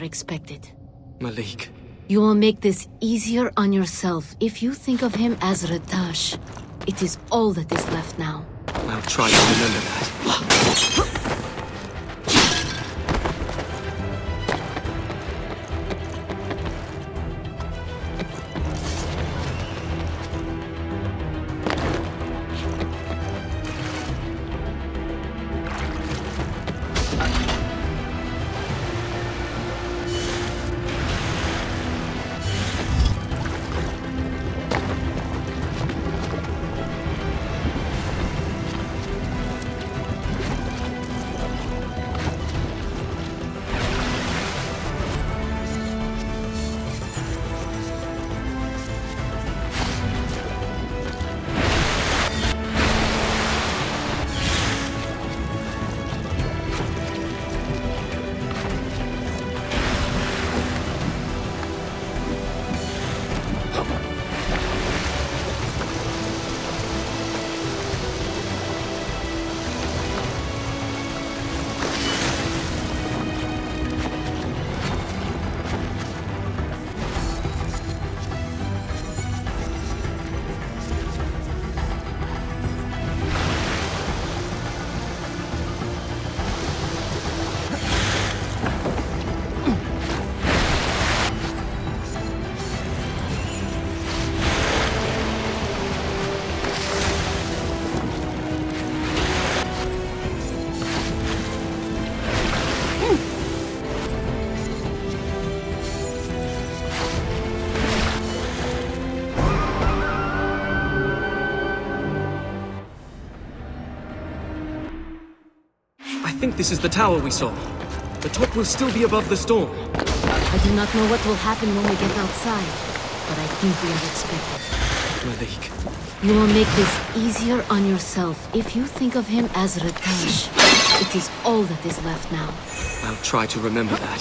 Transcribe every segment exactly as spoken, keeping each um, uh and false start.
expected. Malik. You will make this easier on yourself if you think of him as Ratash. It is all that is left now. I'll try to remember that. I think this is the tower we saw. The top will still be above the storm. I do not know what will happen when we get outside, but I think we are expected. Malik. You will make this easier on yourself if you think of him as Ratash. It is all that is left now. I'll try to remember that.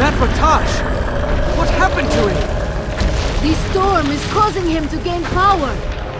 that Ratash? What happened to him? The storm is causing him to gain power.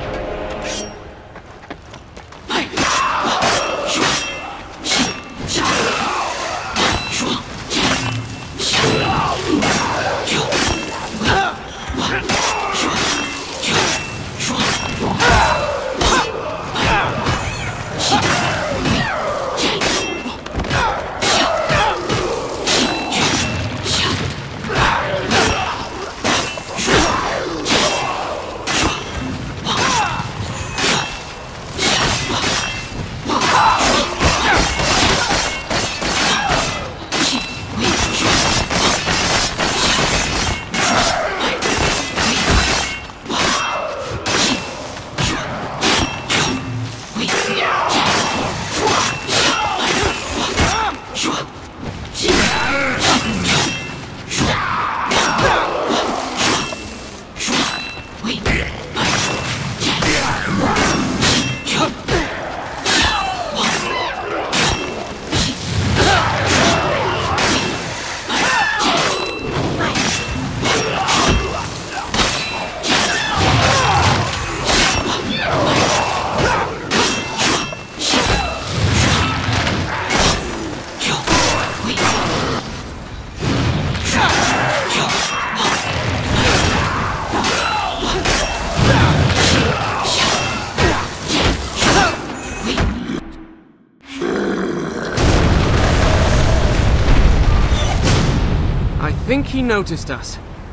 I think he noticed us.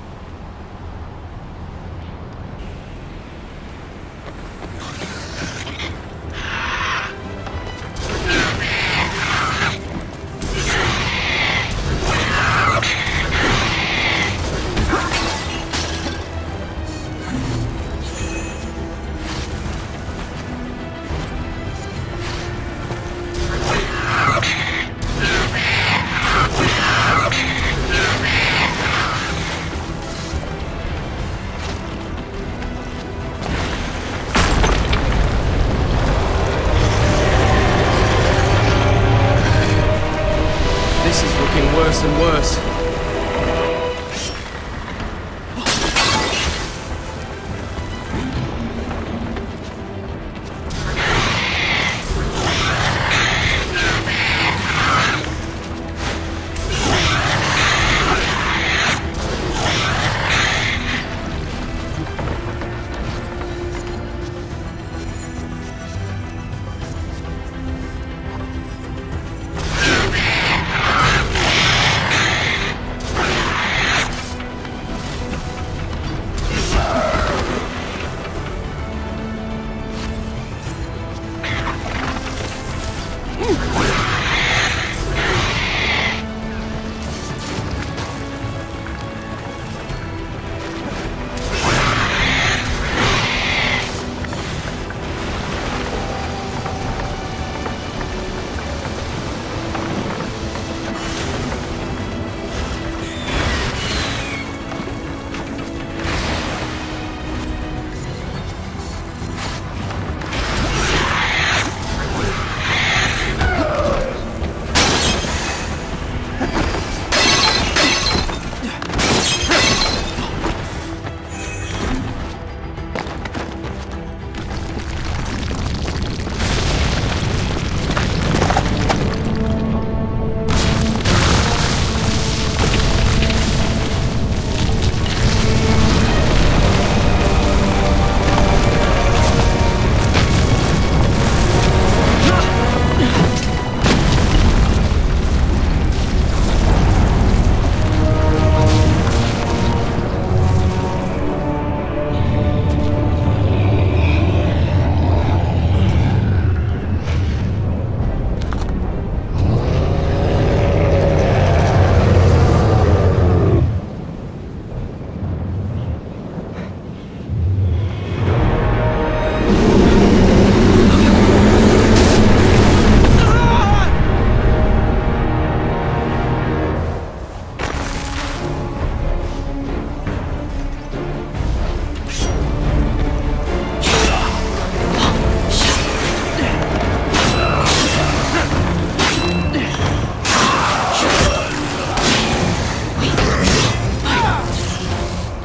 This is looking worse and worse.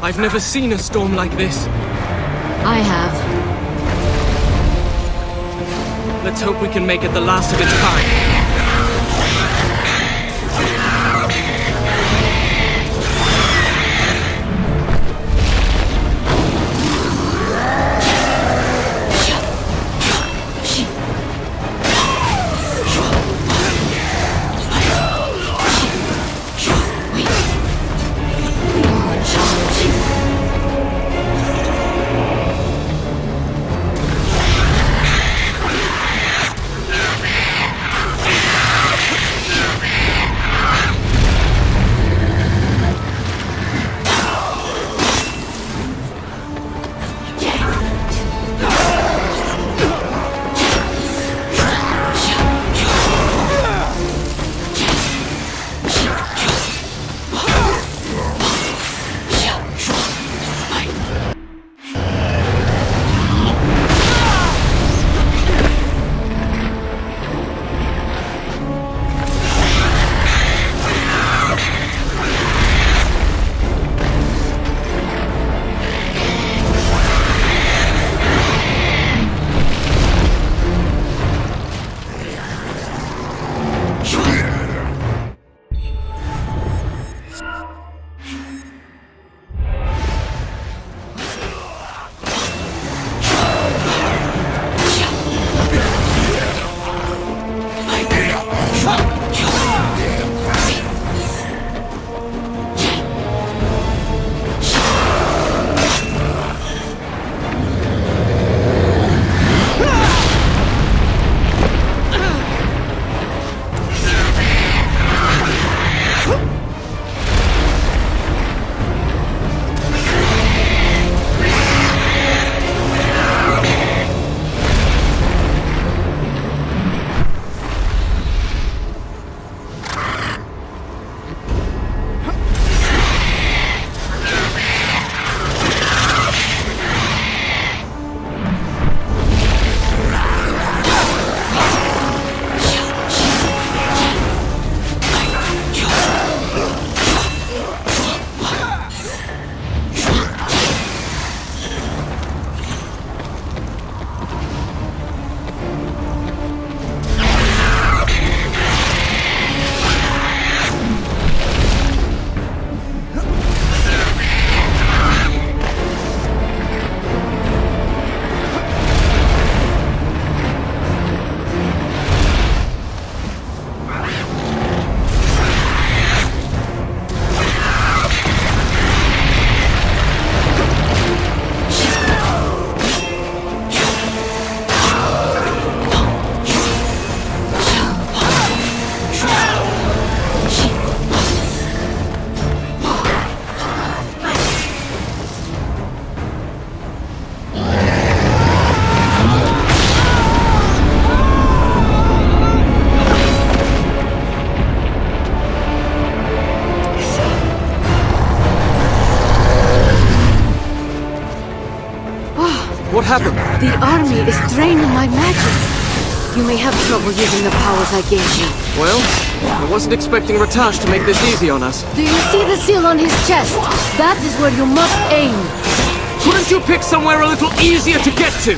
I've never seen a storm like this. I have. Let's hope we can make it the last of its kind. What happened? The army is draining my magic. You may have trouble using the powers I gave you. Well, I wasn't expecting Ratash to make this easy on us. Do you see the seal on his chest? That is where you must aim. Couldn't you pick somewhere a little easier to get to?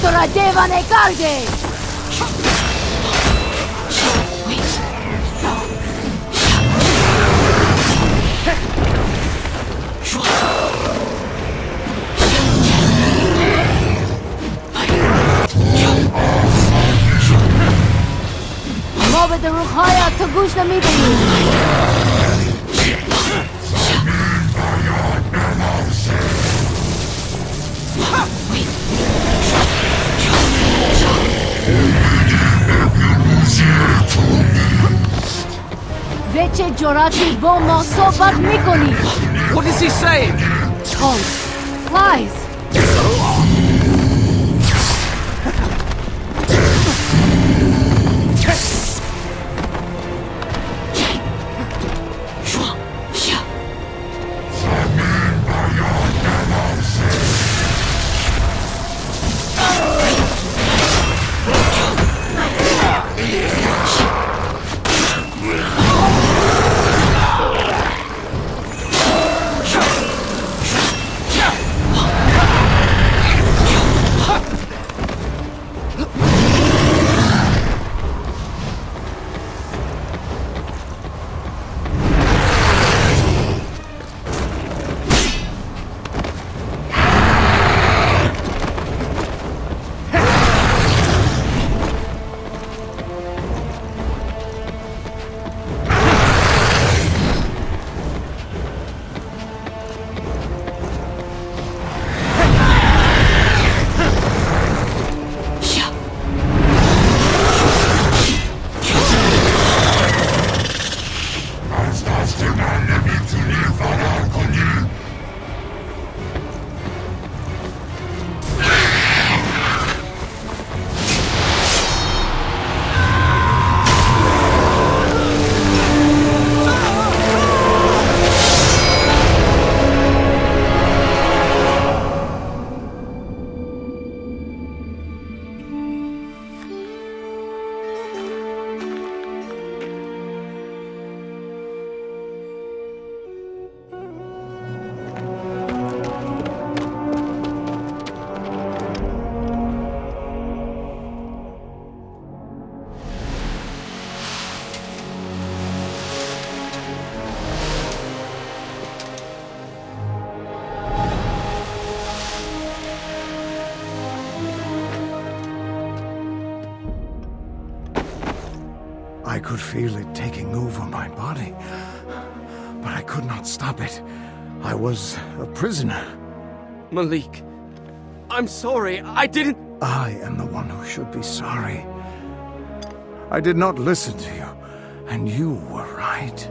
Satora Devane Garde! Move the Rukhaya to Gush the meeting! Veche Jorati Bomo Sobat Mikoni! What is he saying? Taunts! Lies! I could feel it taking over my body, but I could not stop it. I was a prisoner. Malik, I'm sorry, I didn't... I am the one who should be sorry. I did not listen to you, and you were right.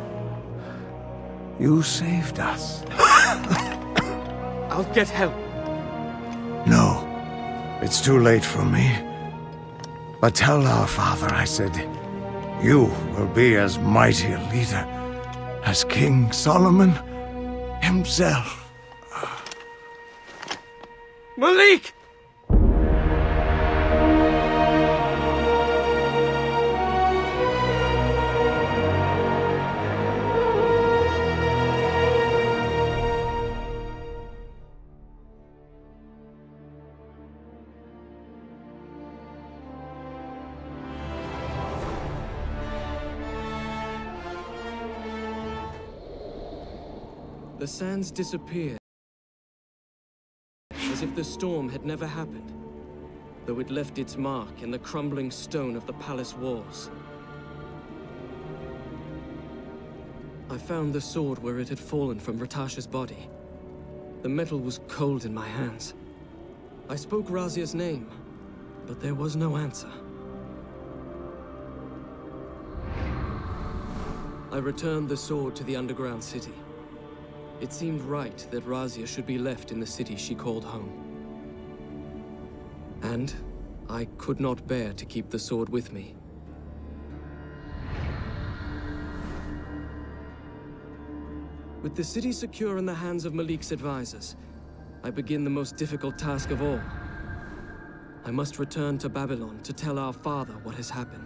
You saved us. I'll get help. No, it's too late for me. But tell our father I said, you will be as mighty a leader as King Solomon himself. Malik! The sands disappeared, as if the storm had never happened, though it left its mark in the crumbling stone of the palace walls. I found the sword where it had fallen from Ratasha's body. The metal was cold in my hands. I spoke Razia's name, but there was no answer. I returned the sword to the underground city. It seemed right that Razia should be left in the city she called home. And I could not bear to keep the sword with me. With the city secure in the hands of Malik's advisors, I begin the most difficult task of all. I must return to Babylon to tell our father what has happened.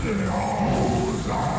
Behold, I